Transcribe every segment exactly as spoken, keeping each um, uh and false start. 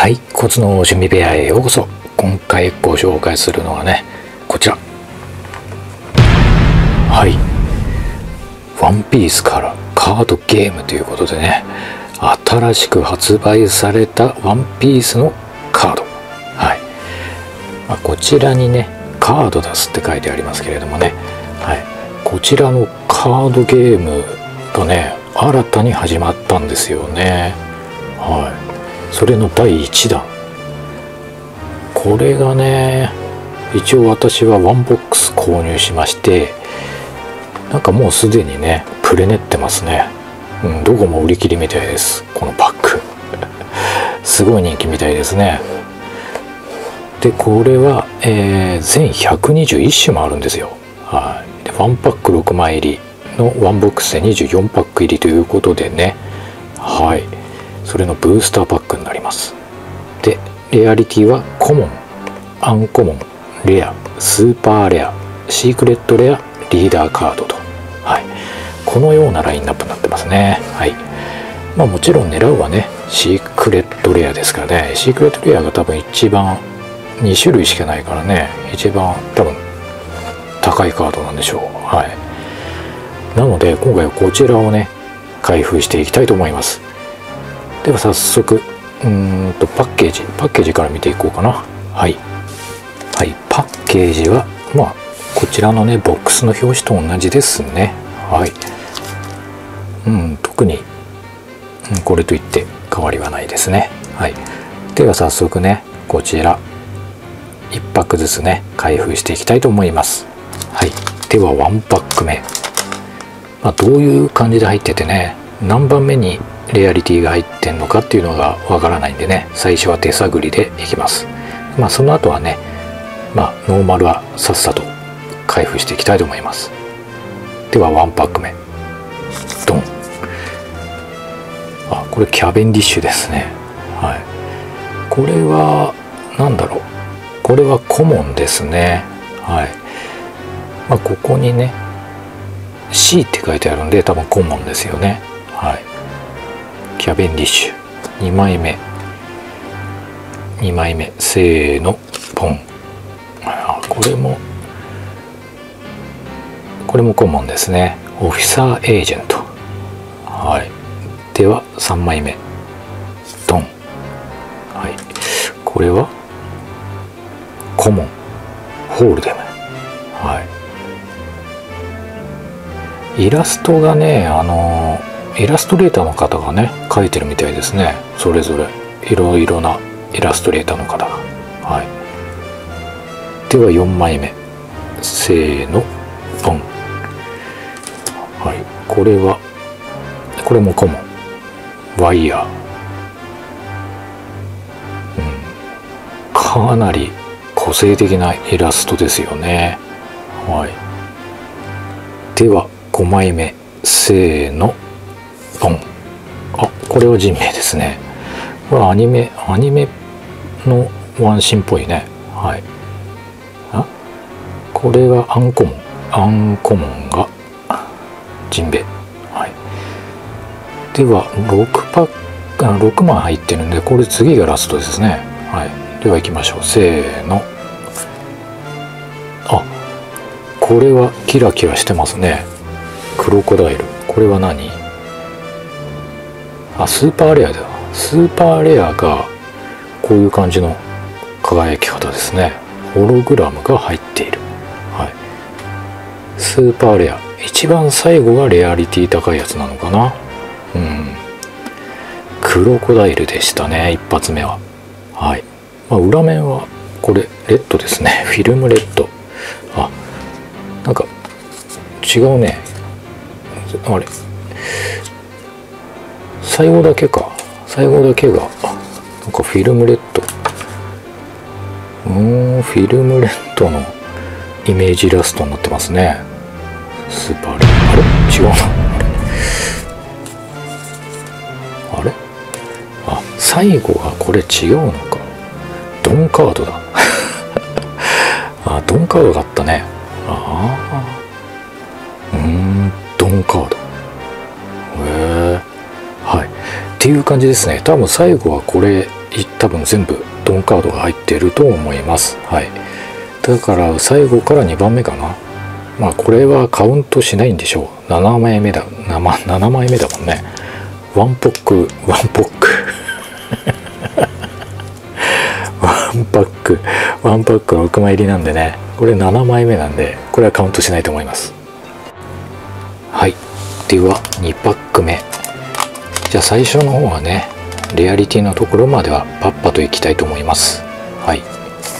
はい、コツの趣味部屋へようこそ。今回ご紹介するのはね、こちら。はい、ワンピースからカードゲームということでね、新しく発売されたワンピースのカード。はい、まあ、こちらにね、カード出すって書いてありますけれどもね、はい、こちらのカードゲームがね、新たに始まったんですよね。はい、それのだいいちだん。これがね、一応私はワンボックス購入しまして、なんかもうすでにねプレネってますね。うん、どこも売り切りみたいです。このパックすごい人気みたいですね。でこれは、えー、全ひゃくにじゅういち種もあるんですよ。はい、でワンパックろくまい入りのワンボックスでにじゅうよんパック入りということでね、はい、それのブースターパックになります。でレアリティはコモン、アンコモン、レア、スーパーレア、シークレットレア、リーダーカードと、はい、このようなラインナップになってますね。はい、まあもちろん狙うはねシークレットレアですからね。シークレットレアが多分一番にしゅるいしかないからね、一番多分高いカードなんでしょう。はい、なので今回はこちらをね開封していきたいと思います。では早速うーんとパッケージパッケージから見ていこうかな。はい、はい、パッケージはまあこちらのねボックスの表紙と同じですね。はい、うん、特に、うん、これといって変わりはないですね。はい、では早速ねこちらいっパックずつね開封していきたいと思います。はい、ではワンパック目、まあ、どういう感じで入っててね、何番目にレアリティが入ってんのかっていうのがわからないんでね、最初は手探りでいきます。まあその後はね、まあノーマルはさっさと開封していきたいと思います。ではワンパック目ドン。あ、これキャベンディッシュですね。はい、これはなんだろう、これはコモンですね。はい、まあ、ここにね シー って書いてあるんで多分コモンですよね。はい、キャベンディッシュにまいめにまいめ、せーのポン。あ、これもこれもコモンですね。オフィサーエージェント。はい、ではさんまいめドン。はい、これはコモンホールデム。はい、イラストがね、あのイラストレーターの方がね描いてるみたいですね。それぞれいろいろなイラストレーターの方が。はい、ではよんまいめせーのポン。はい、これはこれもコモンワイヤー。うん、かなり個性的なイラストですよね。はい、ではごまいめせーのポン。あ、これは人名ですね。これはアニメアニメのワンシーンっぽいね。はい、あ、これはアンコモンアンコモンがジンベエ。はい、ではろくパックあろくまい入ってるんで、これ次がラストですね。はい、では行きましょう。せーの。あ、これはキラキラしてますね。クロコダイル。これは何？あ、スーパーレアだ。スーパーレアがこういう感じの輝き方ですね。ホログラムが入っている。はい、スーパーレア一番最後がレアリティ高いやつなのかな。うん、クロコダイルでしたね、一発目は。はい、まあ、裏面はこれレッドですね。フィルムレッド。あ、なんか違うね。あれ、最後だけか。最後だけがなんかフィルムレッド。うーん、フィルムレッドのイメージイラストになってますね。スーパーレア。あれ違うな。あれあ、最後がこれ違うのか。ドンカードだ。あ、ドンカードだったね。ああ、うーん、ドンカード。へえ。はい、っていう感じですね。多分最後はこれ多分全部ドンカードが入っていると思います。はい、だから最後からにばんめかな。まあこれはカウントしないんでしょう。ななまいめだ。ななまいめだもんね。ワンポックワンポックワンパックワンパックろくまい入りなんでね、これななまいめなんで、これはカウントしないと思います。はい、ではにパックめ。じゃあ最初の方はね、レアリティのところまではパッパといきたいと思います。はい、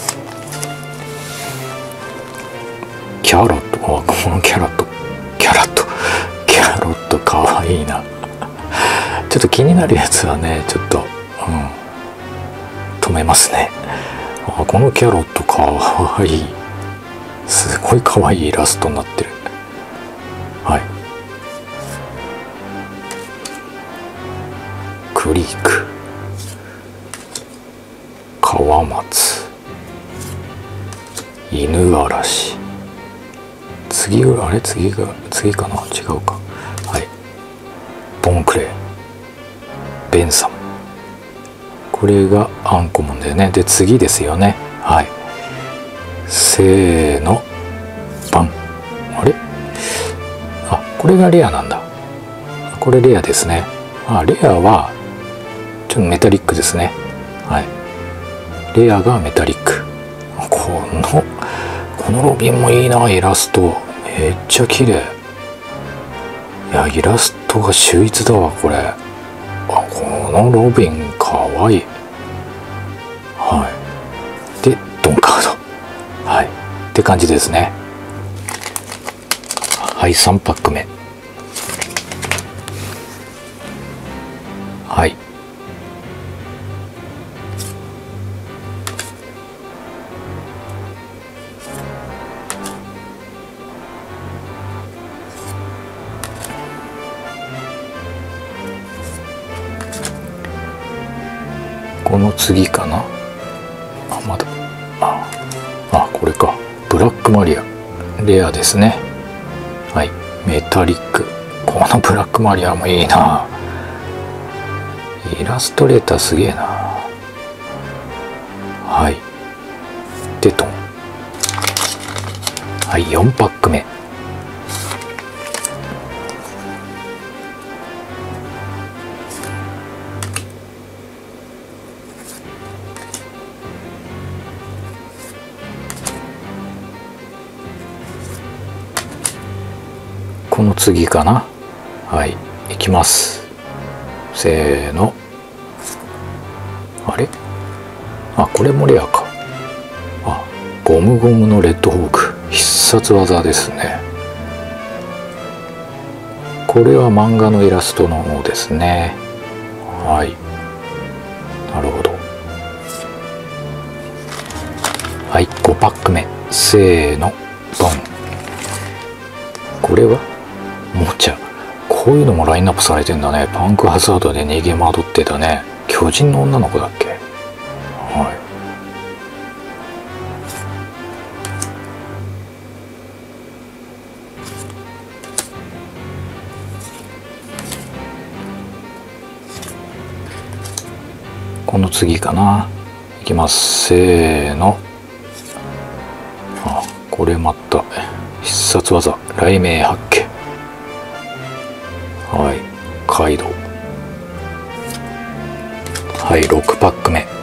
キャロット、あ、このキャロットキャロットキャロットかわいいなちょっと気になるやつはね、ちょっと、うん、止めますね。あ、このキャロットかわいい。すごいかわいいイラストになってる。はい、クリーク、川松、犬嵐、次あれ次が次かな、違うか。はい、ボンクレー、ベンサム、これがアンコモンだよね。で次ですよね。はい、せーの、バン。あれ、あ、これがレアなんだ。これレアですね。あ、レアはちょっとメタリックですね。はい、レアがメタリック。このこのロビンもいいな。イラストめっちゃ綺麗。いや、イラストが秀逸だわこれ。あ、このロビンかわいい。はい、でドンカード。はい、って感じですね。はい、さんパックめ。はい、この次かな。あ、まだ、ああ、これか。ブラックマリア、レアですね。はい、メタリック。このブラックマリアもいいな。イラストレーターすげえな。はい、でトン。はい、よんパックめ。この次かな。はい、いきます。せーの。あれ、あ、これもレアか。あ、ゴムゴムのレッドホーク、必殺技ですね。これは漫画のイラストの方ですね。はい、なるほど。はい、ごパックめ。せーの、ドン。これはもちゃ。こういうのもラインナップされてんだね。パンクハザードで逃げ惑ってたね。巨人の女の子だっけ。はい、この次かな。いきます。せーの。あ、これまた必殺技、雷鳴八景。はい、カイドウ。はい、ろくパックめ。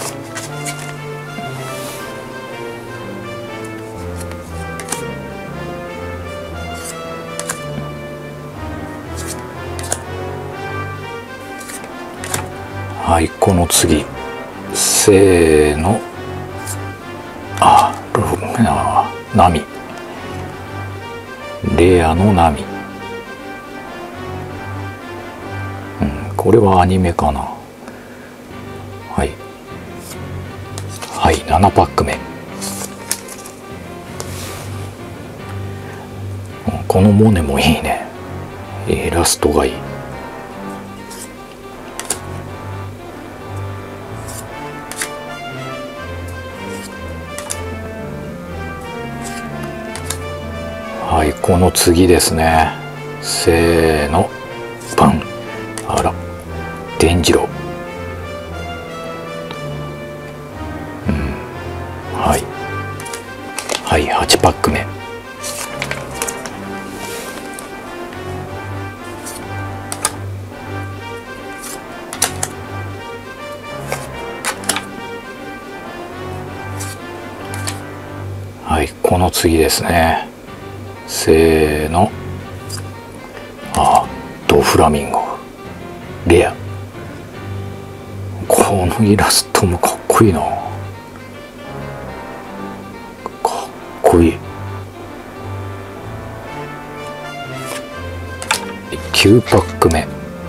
はい、この次。せーの。あ、ローナナミ。レアのナミ。うん、これはアニメかな。はい。はい、ななパックめ。このモネもいいね。イラストがいい。はい、この次ですね。せーの、バン。あら、伝次郎。 この次ですね。せーの。あ、ドフラミンゴレア。このイラストもかっこいいな。かっこいい。きゅうパック目。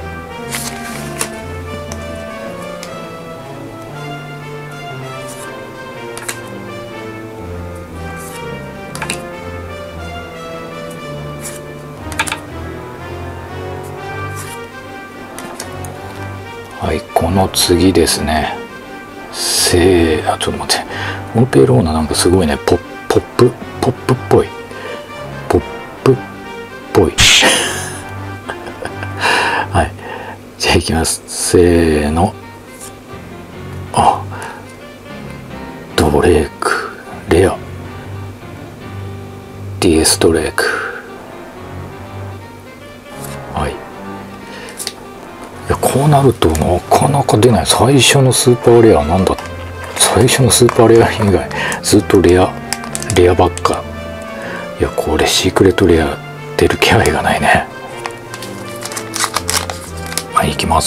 はい、この次ですね。せー、あ、ちょっと待って。モンペローナなんかすごいね。ポッポップ、ポップっぽい。ポップっぽい。はい。じゃあいきます。せーの。あ、ドレーク、レア。ディエスドレーク。はい。こうなるとなかなか出ない。最初のスーパーレアなんだ。最初のスーパーレア以外ずっとレアレアばっか。いや、これシークレットレア出る気配がないね。はい、いきます。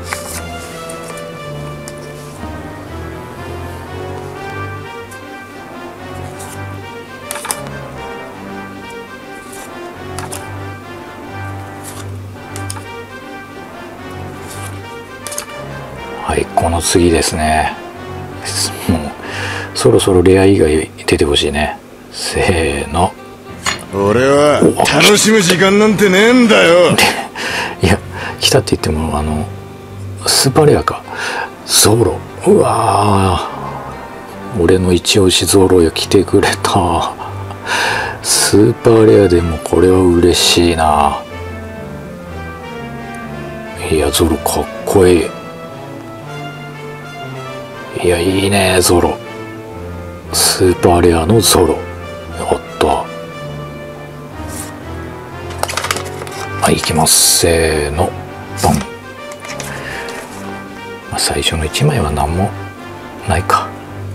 はい、この次ですね。もうそろそろレア以外出てほしいね。せーの。 俺は楽しむ時間なんてねえんだよ。 いや、来たって言ってもあのスーパーレアか。ゾロ。うわー、俺の一押しゾロよ、来てくれた。スーパーレアでもこれは嬉しいな。いや、ゾロかっこいい。いや、いいね、ゾロ。スーパーレアのゾロ。やった。はい、いきます。せーの。ボン。まあ、最初のいちまいは何もないか。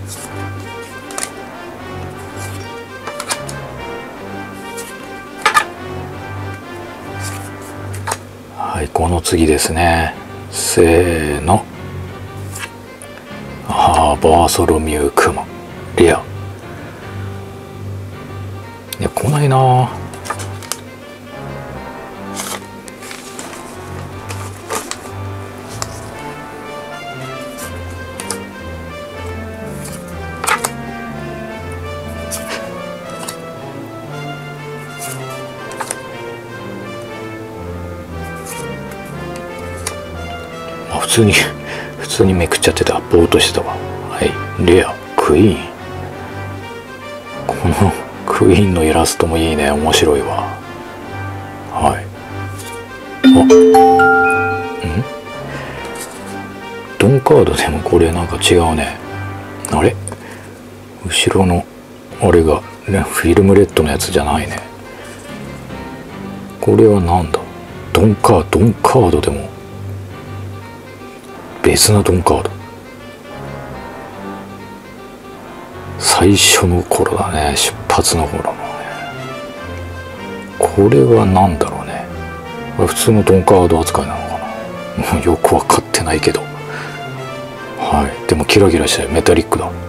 はい、この次ですね。せーの。あー、バーソロミュークマレア。いや、来ないな。あ、普通に普通にめくっちゃってた。ぼーっとしてたわ。はい、レアクイーン。このクイーンのイラストもいいね。面白いわ。はい。あ、んドンカードでもこれなんか違うね。あれ、後ろのあれがフィルムレッドのやつじゃないね。これはなんだ。ドンカードンカードでも別なドンカード。最初の頃だね。出発の頃のね。これは何だろうね。これ普通のドンカード扱いなのかな。もうよく分かってないけど。はい。でもキラキラしてる。メタリックだ。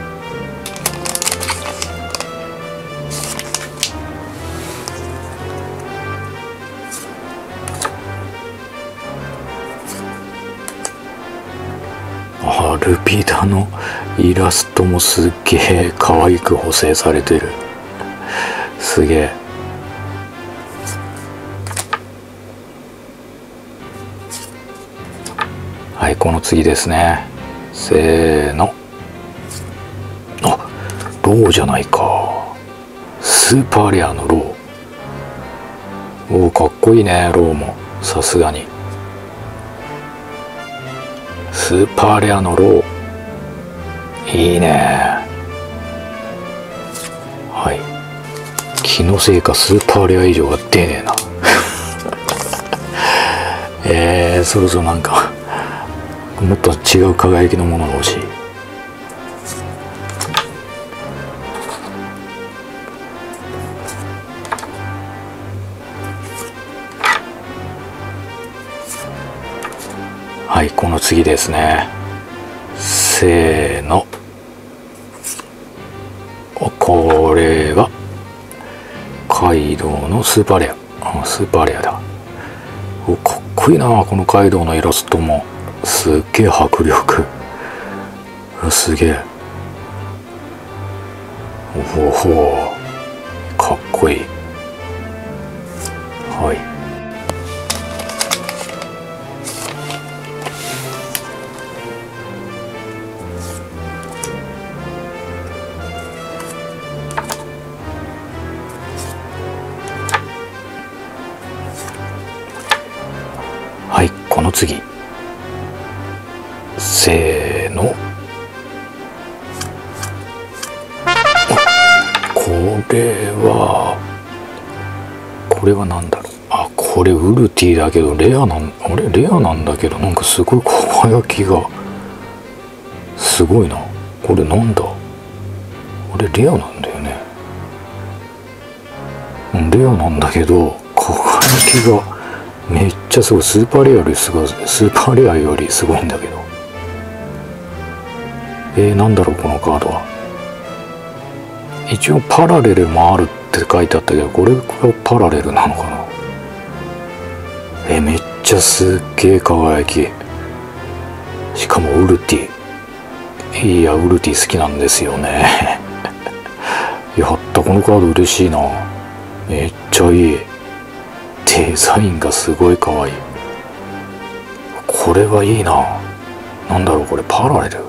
あ、ルピダのイラストもすっげえ可愛く補正されてる。すげえ。はい、この次ですね。せーの。あ、ローじゃないか。スーパーレアのロー。おお、かっこいいね、ローも。さすがに。スーパーレアのロー。いいね。はい。気のせいかスーパーレア以上が出ねえな。えー、そろそろなんかもっと違う輝きのものが欲しい。 はい、この次ですね。せーの。これがカイドウのスーパーレア。あ、スーパーレアだ。お、かっこいいな、このカイドウのイラストも。すっげえ迫力。すげえ。おお、かっこいい。はい。はい、この次。せーの。これはこれは何だろう。あ、これウルティだけどレアなん、あれレアなんだけど、なんかすごい輝きがすごいな。これなんだ、あれレアなんだよね。うん、レアなんだけど輝きがめっちゃすごい。スーパーレアよりすごい、スーパーレアよりすごいんだけど。えー、なんだろうこのカードは。一応パラレルもあるって書いてあったけど、これがパラレルなのかな。えー、めっちゃすっげえ輝き。しかもウルティ。いや、ウルティ好きなんですよね。やった、このカード嬉しいな。めっちゃいい。デザインがすごい可愛い。これはいいな。なんだろうこれ、パラレル。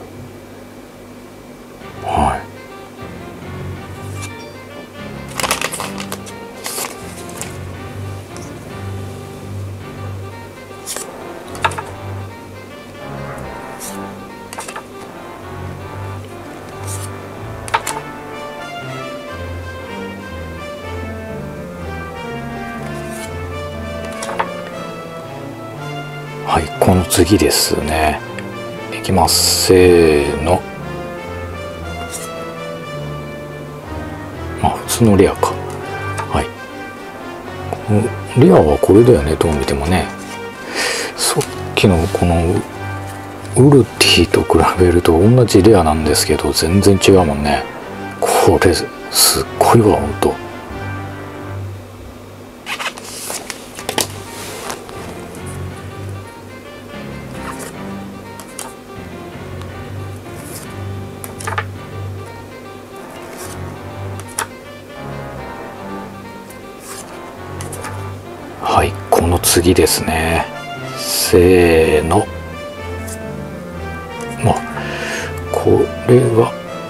はい。はい、この次ですね。いきます。せーの。まあ普通のレアか。はい。レアはこれだよね、どう見てもね。さっきのこのウルティと比べると同じレアなんですけど、全然違うもんね。これすっごいわ、ほんと。はい、この次ですね。せーの。まあこれは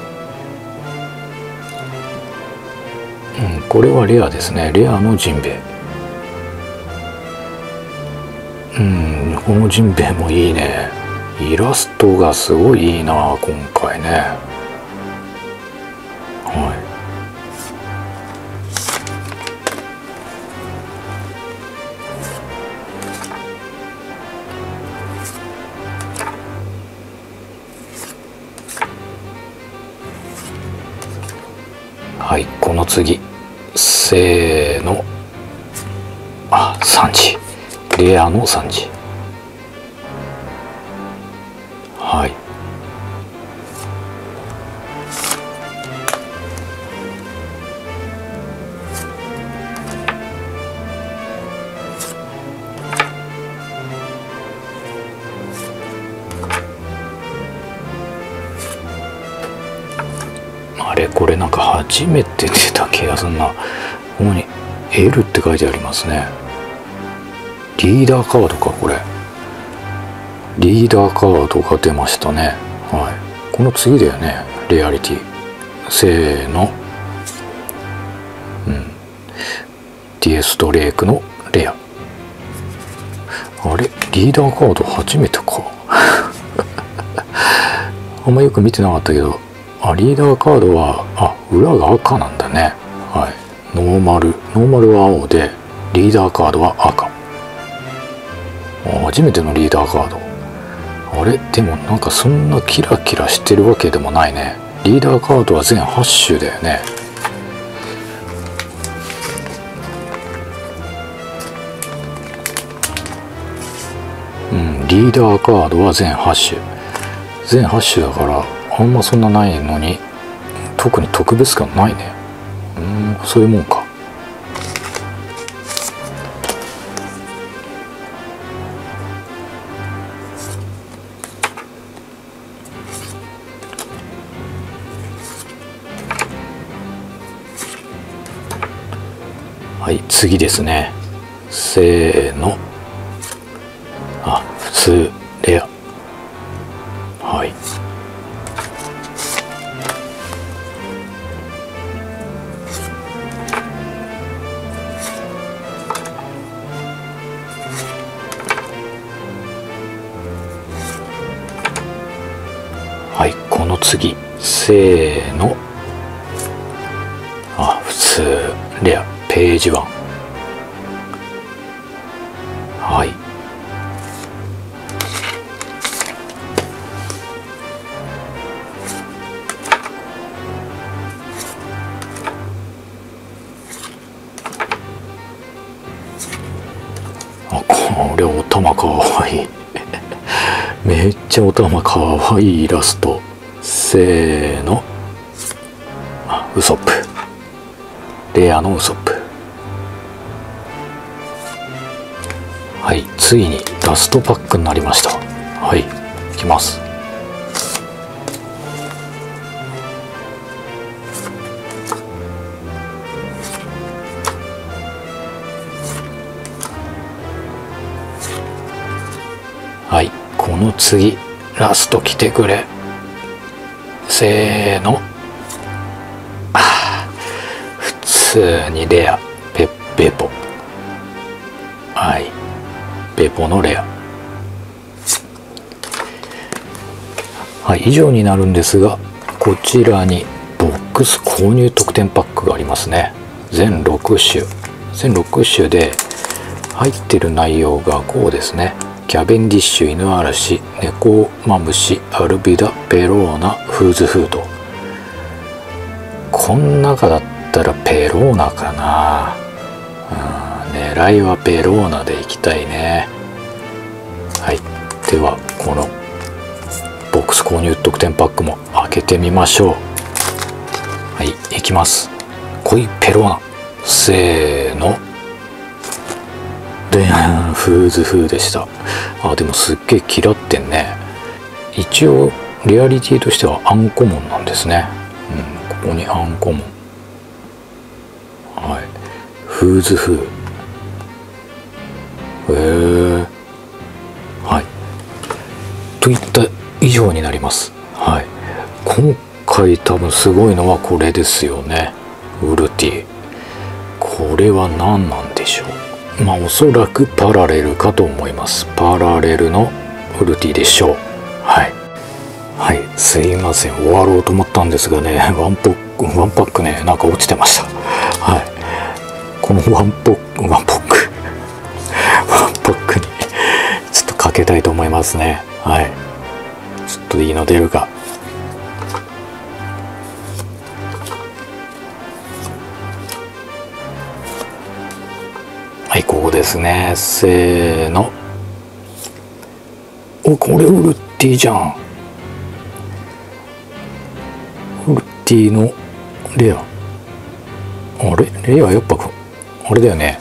うんこれはレアですね。レアのジンベエ。うんこのジンベエもいいね。イラストがすごいいいな今回ね。はい。はい、この次。せーの。あ、サンジ。レアのサンジ。はい。あれこれなんか初めて出た気がすんな。ここに エル って書いてありますね。リーダーカードかこれ。リーダーカードが出ましたね。はい。この次だよね。レアリティ。せーの。うん。ディエストレイクのレア。あれリーダーカード初めてか。あんまよく見てなかったけど。あ、リーダーカードは、あ、裏が赤なんだね。はい。ノーマル。ノーマルは青で、リーダーカードは赤。初めてのリーダーカード。あれでもなんかそんなキラキラしてるわけでもないね。リーダーカードは全はち種だよね。うん、リリーダーカードは全はち種。全はち種だからあんまそんなないのに特に特別感ないね。うん、そういうもんか。はい、次ですね。せーの。あ、普通レア。はい。はい、この次、せーの。あ、普通レア。ページワン。はい。あ、これお玉かわいい。めっちゃお玉かわいいイラスト。せーの。あ、ウソップ。レアのウソップ。はい、ついにラストパックになりました。はい、いきます。はい、この次ラスト来てくれ。せーの。あー、普通にレア。ペッペポ。はい、ペポのレア。はい、以上になるんですが、こちらにボックス購入特典パックがありますね。全ろく種。全ろく種で入ってる内容がこうですね。キャベンディッシュ、犬嵐、ネコマムシ、アルビダ、ペローナ、フーズフード。この中だったらペローナかな。うん、狙いはペローナでいきたいね。はい、ではこのボックス購入特典パックも開けてみましょう。はい、いきます。濃いペローナ。せーの。でん、フーズフーでした。あ、でもすっげえ嫌ってんね。一応リアリティとしてはアンコモンなんですね。うん、ここにアンコモン。はい、フーズフー。へえ。はい。といった以上になります。はい。今回多分すごいのはこれですよね。ウルティ。これは何なんでしょう。まあおそらくパラレルかと思います。パラレルのウルティでしょう。はい。はい。すいません。終わろうと思ったんですがね、ワンポック、ワンパックね、なんか落ちてました。はい。このワンポック、ワンポック、ワンポックにちょっとかけたいと思いますね。はい。ちょっといいの出るか。はい、ここですね。せーの。お、これウルティじゃん。ウルティのレア。あれレアやっぱ、あれだよね。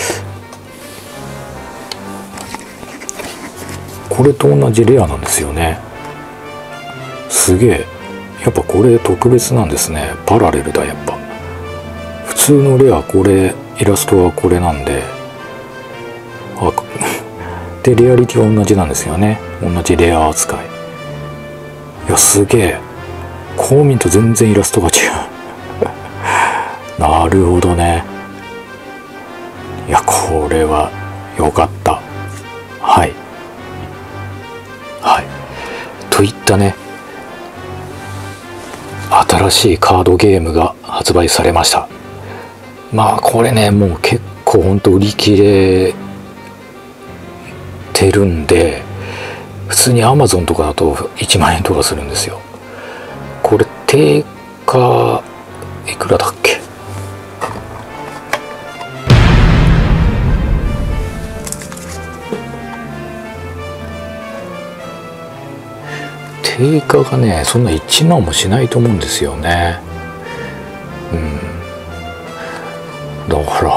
これと同じレアなんですよね。すげえ。やっぱこれ特別なんですね。パラレルだ、やっぱ。普通のレア、これ、イラストはこれなんで。あ、で、レアリティは同じなんですよね。同じレア扱い。いや、すげえ。こう見ると全然イラストが違う。なるほどね。いや、これは良かった。はい。はい。といったね、新しいカードゲームが発売されました。まあこれね、もう結構ほんと売り切れてるんで、普通に アマゾン とかだといちまんえんとかするんですよ。これ定価いくらだっけ。 定価がねそんないちまんもしないと思うんですよね。うんだから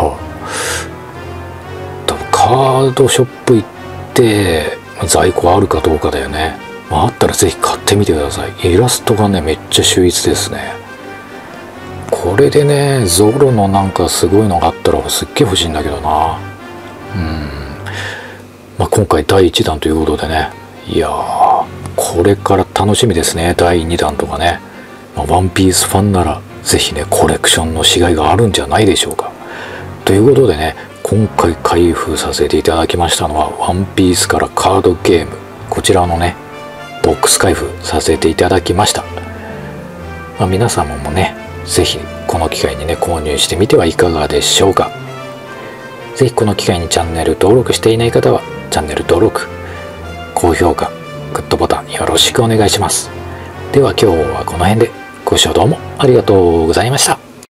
多分カードショップ行って在庫あるかどうかだよね。まあ、あったらぜひ買ってみてください。イラストがねめっちゃ秀逸ですね。これでねゾロのなんかすごいのがあったらすっげえ欲しいんだけどな。うんまあ今回だいいちだんということでね、いやーこれから楽しみですね。だいにだんとかね、まあ、ワンピースファンならぜひねコレクションのしがいがあるんじゃないでしょうか。ということでね、今回開封させていただきましたのはワンピースからカードゲーム、こちらのねボックス開封させていただきました。まあ、皆様もねぜひこの機会にね購入してみてはいかがでしょうか。ぜひこの機会にチャンネル登録していない方はチャンネル登録、高評価、グッドボタンよろしくお願いします。では今日はこの辺でご視聴どうもありがとうございました。